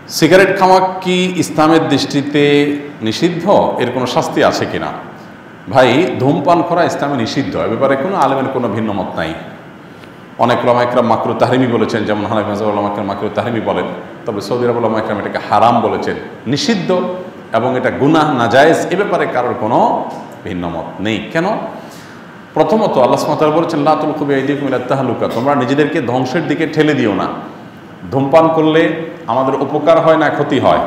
Cigarette খাওয়া কি ইসলামের দৃষ্টিতে নিষিদ্ধ? এর কোনো শাস্তি আছে কিনা? ভাই, ধূমপান করা ইসলামে নিষিদ্ধ, এ ব্যাপারে কোনো আলেমের কোনো ভিন্ন মত নাই। অনেক ওলামা ইকরাম মাকরু তাহরিমি বলেছেন, যেমন হানাফি মাযহাবের ওলামা ইকরাম মাকরু তাহরিমি বলেন, তবে সৌদি আরব ওলামা ইকরাম এটাকে হারাম বলেছেন, নিষিদ্ধ এবং এটা গুনাহ নাজায়েজ, এ ব্যাপারে কারোর কোনো ভিন্ন মত নেই। কেন? প্রথমত আল্লাহ সুবহানাহু ওয়া তাআলা বলেছেন, লা তুলকু বিআইদিকুম ইলা তাহলুকা, তোমরা নিজেদেরকে ধ্বংসের দিকে ঠেলে দিও না। ধূমপান করলে আমাদের উপকার হয় না ক্ষতি হয়?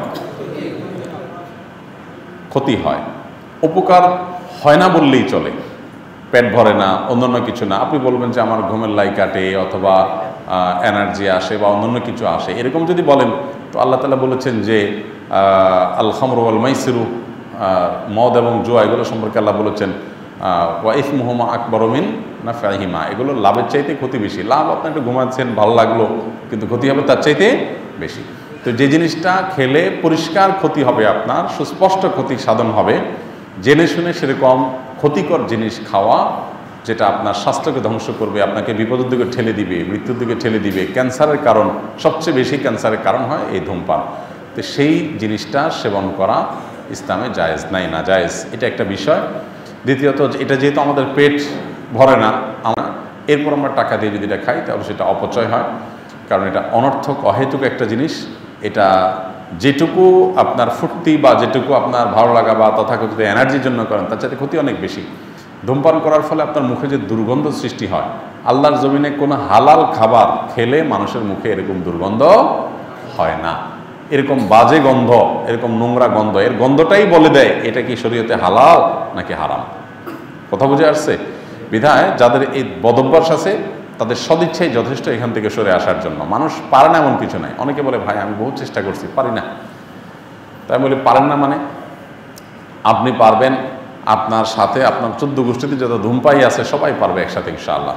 ক্ষতি হয়। উপকার হয় না বললেই চলে, পেট ভরে না, অন্যান্য কিছু না। আপনি বলবেন যে আমার ঘুমের লাই কাটে অথবা এনার্জি আসে বা অন্যান্য কিছু আসে, এরকম যদি বলেন তো আল্লাহ তাআলা বলেছেন যে আল খামরু ওয়াল মাইসিরু, মদ এবং জুয়া, এগুলো সম্পর্কে আল্লাহ বলেছেন ওয়া ইসমুহুমা আকবারু মিন নাফআহিমা, এগুলো লাভের চাইতে ক্ষতি বেশি। লাভ আপনি একটু ঘুমাচ্ছেন, ভালো লাগলো, কিন্তু ক্ষতি হবে তার চাইতে বেশি। তো যে জিনিসটা খেলে পরিষ্কার ক্ষতি হবে, আপনার সুস্পষ্ট ক্ষতি সাধন হবে, জেনে শুনে সেরকম ক্ষতিকর জিনিস খাওয়া, যেটা আপনার স্বাস্থ্যকে ধ্বংস করবে, আপনাকে বিপদের দিকে ঠেলে দিবে, মৃত্যুর দিকে ঠেলে দিবে, ক্যান্সারের কারণ, সবচেয়ে বেশি ক্যান্সারের কারণ হয় এই ধূমপান। তো সেই জিনিসটা সেবন করা ইসলামে জায়েজ নাই, না জায়েজ, এটা একটা বিষয়। দ্বিতীয়ত, এটা যেহেতু আমাদের পেট ভরে না, এরপর আমরা টাকা দিয়ে যদি এটা খাই তাহলে সেটা অপচয় হয়, কারণ এটা অনর্থক অহেতুক একটা জিনিস। এটা যেটুকু আপনার ফুর্তি বা যেটুকু আপনার ভালো লাগা বা তথাকথিত এনার্জির জন্য করেন, তার চাইতে ক্ষতি অনেক বেশি। ধূমপান করার ফলে আপনার মুখে যে দুর্গন্ধ সৃষ্টি হয়, আল্লাহর জমিনে কোনো হালাল খাবার খেলে মানুষের মুখে এরকম দুর্গন্ধ হয় না। এরকম বাজে গন্ধ, এরকম নোংরা গন্ধ, এর গন্ধটাই বলে দেয় এটা কি শরীয়তে হালাল নাকি হারাম। কথা বুঝে আসছে? বিধায় যাদের এই বদভ্যাস আছে তাদের সদিচ্ছাই যথেষ্ট এখান থেকে সরে আসার জন্য। মানুষ পারে না এমন কিছু নাই। অনেকে বলে ভাই আমি বহু চেষ্টা করছি, পারি না। তাই বলি পারেন না মানে? আপনি পারবেন, আপনার সাথে আপনার 14 গোষ্ঠীতে যত ধূমপাই আছে সবাই পারবে একসাথে ইনশাআল্লাহ।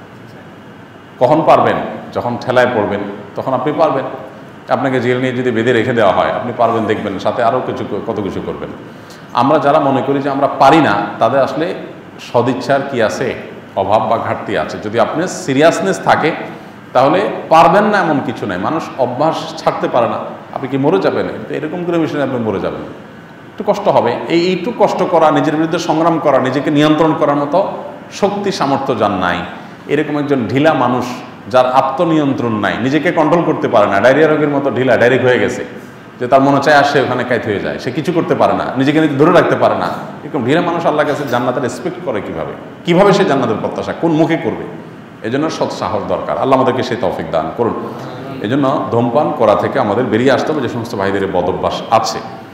কখন পারবেন? যখন ঠেলায় পড়বেন তখন আপনি পারবেন। আপনাকে জেল নিয়ে যদি বেঁধে রেখে দেওয়া হয়, আপনি পারবেন, দেখবেন সাথে আরও কত কিছু করবেন। আমরা যারা মনে করি যে আমরা পারি না, তাদের আসলে সদিচ্ছার কি আছে, অভাব বা ঘাটতি আছে। যদি আপনার সিরিয়াসনেস থাকে তাহলে পারবেন না এমন কিছু নাই। মানুষ অভ্যাস ছাড়তে পারে না। আপনি কি মরে যাবেন? এরকম করে বিষয় আপনি মরে যাবেন, একটু কষ্ট হবে। এইটু কষ্ট করা, নিজের বিরুদ্ধে সংগ্রাম করা, নিজেকে নিয়ন্ত্রণ করার মতো শক্তি সামর্থ্য যার নাই, এরকম একজন ঢিলা মানুষ যার আত্মনিয়ন্ত্রণ নাই, নিজেকে কন্ট্রোল করতে পারে না, ডায়রিয়া রোগের মতো ঢিলা, ডায়রিক হয়ে গেছে, যে তার মনে চায় আসে ওখানে কাইত হয়ে যায়, সে কিছু করতে পারে না, নিজেকে ধরে রাখতে পারে না, এরকম ঢিলা মানুষ আল্লাহর কাছে জান্নাতের এক্সপেক্ট করে কিভাবে সে জান্নাতের প্রত্যাশা কোন মুখে করবে? এজন্য সৎ সাহস দরকার। আল্লাহ আমাদেরকে সেই তৌফিক দান করুন। এজন্য ধূমপান করা থেকে আমাদের বেরিয়ে আসতে হবে, যে সমস্ত ভাইদের বদভ্যাস আছে।